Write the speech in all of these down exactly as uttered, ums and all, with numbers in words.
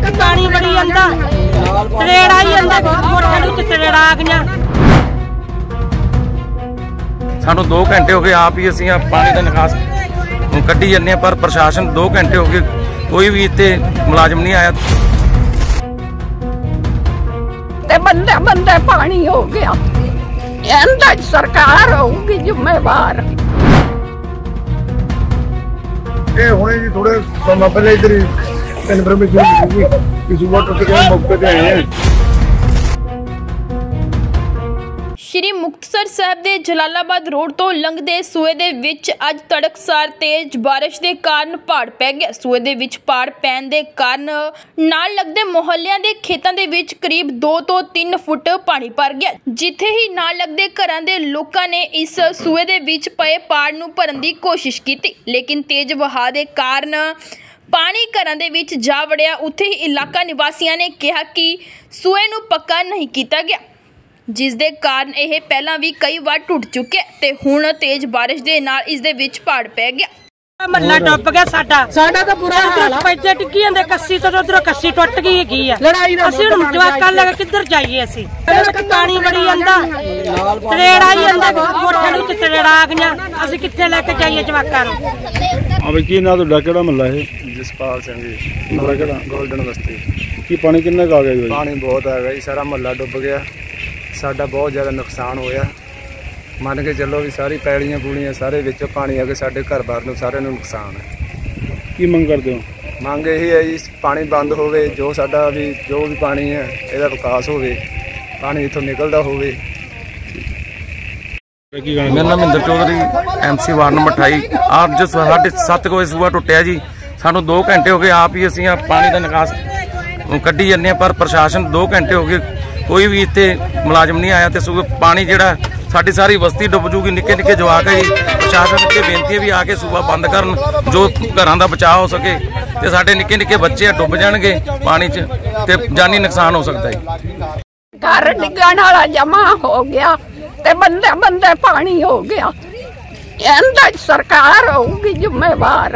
पानी बड़ी आंदा तरेड़ा ही आंदा कोठे नूं तरेड़ा आ गईयां। सानू दो घंटे हो गए आप ही असीं पानी का निकास कड्ढी जाने, पर प्रशासन दो घंटे हो गए कोई भी इत्थे मुलाजम नहीं आया। ते बंदे बंदे पानी हो गया, इहदा सरकार होगी जिम्मेवार। ये हुणे जी थोड़े समय पहले इधर इन्फॉर्मेशन मिली कि सुबह टूट के मौके पे आए हैं। श्री मुक्तसर साहब के जलालाबाद रोड तो लंघदे सूए दे विच अज तड़कसार तेज बारिश के कारण पहाड़ पै गया। सूए दे विच पहाड़ पैण दे कारण नाल लगदे मोहल्लियां दे खेतां दे विच करीब दो तो तीन फुट पानी भर गया, जिथे ही नाल लगदे घरां दे लोकां ने इस सूए दे विच पए पहाड़ नूं भरन दी कोशिश कीती, लेकिन तेज वहाव दे कारण पानी घरां दे विच जा वड़िया। उत्थे ही इलाका निवासियों ने कहा कि सूए नूं पक्का नहीं कीता गया, जिस दे कारण यह पहला भी कई बार टुट चुके ते हुण तेज बारिश दे नाल इस दे विच पहाड़ पै गया। मल्ला डुब गया साडा साडा तो बुरा हाल है। पैसे टिक्की जांदे कस्सी तो उधर कस्सी टुट गई हैगी आ। असि हुण जवाकां लगे किधर जाइए, असि पानी बड़ी आंदा तरेड़ा ही आंदा कोठे नूं तरेड़ा आ गईयां, असि कित्थे लेके जाइए जवाकां नूं। हां बई की ना तुहाडा किहड़ा महल्ला है? जसपाल सिंह जी, महल्ला किहड़ा? गोल्डन बस्ती। की पानी किन्ना क आ गया जी? पानी बहुत आ गया जी, सारा महल्ला डुब गया, साडा बहुत ज़्यादा नुकसान होया। मन के चलो भी सारी पैड़ियां पूड़ियां सारे विचों पानी आ के साडे घर बार नूं सारे नूं नुकसान है। की मंग करदे हो? मंग यही है जी पानी बंद होवे, जो साडा भी जो भी पानी है इहदा विकास होवे, पानी इत्थों निकलदा होवे। मेरा नाम Inder Chaudhary, M C ward number अठाई। अज साढ़े सत्त बजे सूआ टुटिया जी, सानू दो घंटे हो गए आप ही असीं पानी का निकास कड्ढी जाने, पर प्रशासन दो घंटे हो गए कोई भी इत्थे मुलाजम नहीं आया। तो सूबे पानी जिहड़ा साडी सारी बस्ती डुब जूगी, निक्के निक्के जवाक है जी। प्रशासन अगे बेनती है भी आके सूबा बंद करन, जो घरां दा बचाव हो सके, ते साडे निक्के निक्के बच्चे डुब जाणगे पानी च ते जानी नुकसान हो सकता है। घर डिगण वाला जमा हो गया ते बंदे बंदे पानी हो गया, इहदा सरकार होगी जिम्मेवार।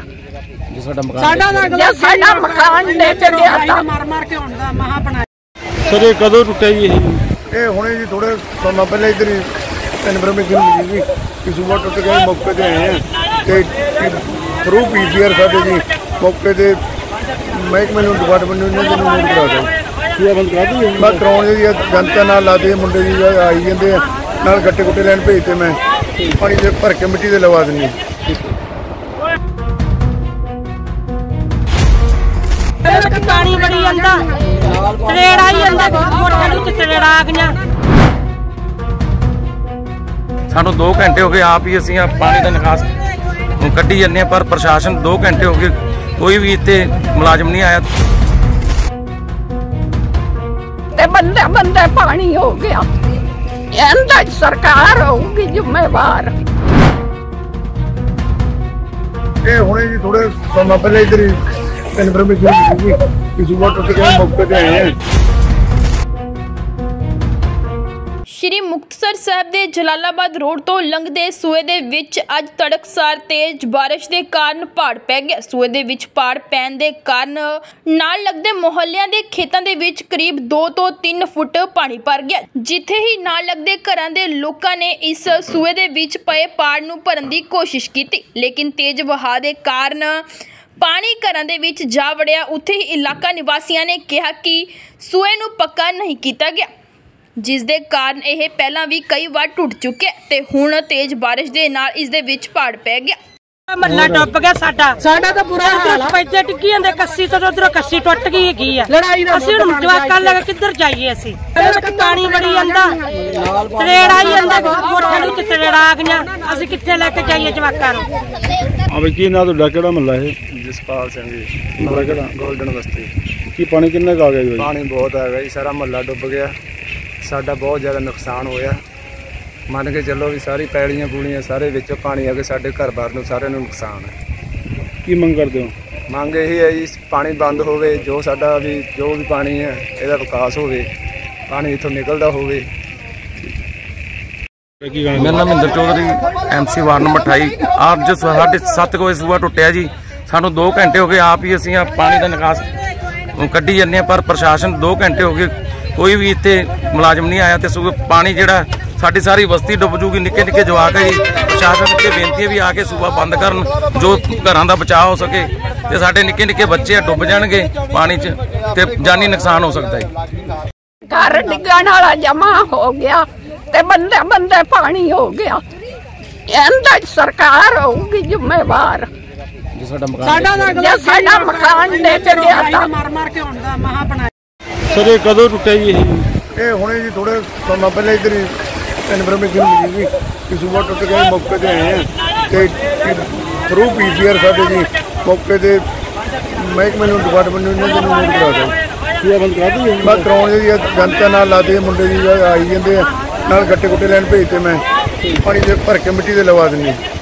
साडा मकान लेट गया मार मार के हुण दा महा बना। सर ये कदों टुटिया जी? ये हुणे जी थोड़े समय पहले इधर इन्फॉर्मेशन मिली कि सुबह टूट के मौके पे आए हैं। थ्रू पी सी आर साडे जी मौके पे महकमे नूं डिपार्टमेंट नूं नोट करा दो। सूआ बंद करा दी बस कराउण जी, जनता नाल लाते मुंडे जी आई जांदे नाल गट्टे गुट्टे लैण भेजते, मैं पानी दे भर के मिट्टी दे लवा दिंदी। पानी बड़ी आंदा तरेड़ा ही आंदा कोठे नूं तरेड़ा आ गईयां। सानू दो घंटे हो गए आप ही असीं पानी का निकास कड्ढी जाने, पर प्रशासन दो घंटे हो गए कोई भी इत्थे मुलाजम नहीं आया। ते बंदे बंदे पानी हो गया, इहदा सरकार होगी जिम्मेवार। ये हुणे जी थोड़े समय पहले इधर इन्फॉर्मेशन मिली कि सुबह टूट के मौके पे आए हैं। श्री मुक्तसर साहब के जलालाबाद रोड तो लंघदे सूए दे विच अज तड़कसार तेज बारिश के कारण पहाड़ पै गया। सूए दे विच पहाड़ पैण दे कारण नाल लगदे मोहल्लियां दे खेतां दे विच करीब दो तो तीन फुट पानी भर गया, जिथे ही नाल लगदे घरां दे लोकां ने इस सूए दे विच पए पहाड़ नूं भरन दी कोशिश कीती, लेकिन तेज वहाव दे कारण पानी घरां दे विच जा वड़िया। उत्थे ही इलाका निवासियों ने कहा कि सूए नूं पक्का नहीं कीता गया, जिस दे कारण यह पहला भी कई बार टुट चुके ते हुण तेज बारिश दे नाल इस दे विच पहाड़ पै गया। मल्ला डुब गया साडा साडा तो बुरा हाल है। पैसे टिक्की जांदे कस्सी तो उधर कस्सी टुट गई हैगी आ। असि हुण जवाकां लगे किधर जाइए, असि पानी बड़ी आंदा तरेड़ा ही आंदा कोठे नूं तरेड़ा आ गईयां, असि कित्थे लेके जाइए जवाकां नूं। हां बई की ना तुहाडा किहड़ा महल्ला है? जसपाल सिंह जी, महल्ला किहड़ा? गोल्डन बस्ती। की पानी किन्ना क आ गया जी? पानी बहुत आ गया जी, सारा महल्ला डुब गया, साडा बहुत ज़्यादा नुकसान होया। मन के चलो भी सारी पैड़ियां पूड़ियां सारे विचों पानी आ के साडे घर बार नूं सारे नूं नुकसान है। की मंग करदे हो? मंग यही है जी पानी बंद होवे, जो साडा भी जो भी पानी है इहदा विकास होवे, पानी इत्थों निकलदा होवे। मेरा नाम Inder Chaudhary, M C ward number अठाई। अज साढ़े सत्त बजे सूआ टुटिया जी, सानू दो घंटे हो गए आप ही असीं पानी का निकास ਕੱਢੀ ਜਾਂਦੇ ਆ, ਪਰ ਪ੍ਰਸ਼ਾਸਨ ਦੋ ਘੰਟੇ ਹੋ ਗਏ ਕੋਈ ਵੀ ਇੱਥੇ ਮੁਲਾਜ਼ਮ ਨਹੀਂ ਆਇਆ ਤੇ ਸਗੋਂ ਪਾਣੀ ਜਿਹੜਾ ਸਾਡੀ ਸਾਰੀ ਬਸਤੀ ਡੁੱਬ ਜੂਗੀ। ਨਿੱਕੇ ਨਿੱਕੇ ਜਵਾਕ ਹੈ ਜੀ। ਪ੍ਰਸ਼ਾਸਨ ਅੱਗੇ ਬੇਨਤੀ ਹੈ ਵੀ ਆ ਕੇ ਸੂਬਾ ਬੰਦ ਕਰਨ, ਜੋ ਘਰਾਂ ਦਾ ਬਚਾਅ ਹੋ ਸਕੇ ਤੇ ਸਾਡੇ ਨਿੱਕੇ ਨਿੱਕੇ ਬੱਚੇ ਡੁੱਬ ਜਾਣਗੇ ਪਾਣੀ 'ਚ ਤੇ ਜਾਨੀ ਨੁਕਸਾਨ ਹੋ ਸਕਦਾ ਹੈ। ਘਰ ਡਿੱਗਣ ਵਾਲਾ ਜਮਾ ਹੋ ਗਿਆ ਤੇ ਬੰਦੇ ਬੰਦੇ ਪਾਣੀ ਹੋ ਗਿਆ। ਇਹਦਾ ਸਰਕਾਰ ਹੋਊਗੀ ਜ਼ਿੰਮੇਵਾਰ। ਸਾਡਾ ਮਕਾਨ ਜੇ ਸਾਡਾ ਮਕਾਨ ਦੇ ਕੇ ਗਿਆ ਤਾਂ ਮਾਰ ਮਾਰ ਕੇ ਹੁੰਦਾ ਮਹਾ ਬਣਾ। ਸਰ ਇਹ ਕਦੋਂ ਟੁੱਟਿਆ ਜੀ ਇਹ? ਇਹ ਹੁਣੇ ਜੀ ਥੋੜੇ ਸਮਾਂ ਪਹਿਲਾਂ ਇੱਧਰ ਹੀ ਇਨਫੋਰਮੇਸ਼ਨ ਮਿਲੀ ਸੀ ਕਿ ਸੂਬਾ ਟੁੱਟ ਗਿਆ। ਮੌਕੇ ਤੇ ਆਏ ਆ ਤੇ ਥਰੂ ਪੀਸੀਆਰ ਸਾਡੇ ਜੀ ਮੌਕੇ ਤੇ ਮਹਿਕਮੇ ਨੂੰ ਡਿਪਾਰਟਮੈਂਟ ਨੂੰ ਇਹਨਾਂ ਨੂੰ ਨੋਟ ਕਰਾ ਦਿਓ। ਸੂਬਾ ਬੰਦ ਕਰਾ ਦਿਓ। ਮੈਂ ਕਰਾਉਣ ਜੀ ਜਨਤਾ ਨਾਲ ਲਾਦੇ ਮੁੰਡੇ ਜੀ ਆਈ ਜਾਂਦੇ ਆ, ਨਾਲ ਗੱਟੇ ਗੁੱਟੇ ਲੈਣ ਭੇਜਤੇ ਮੈਂ ਪਾਣੀ ਦੇ ਭਰ ਕੇ ਮਿੱਟੀ ਦੇ ਲਵਾ ਦਿੰਦੇ।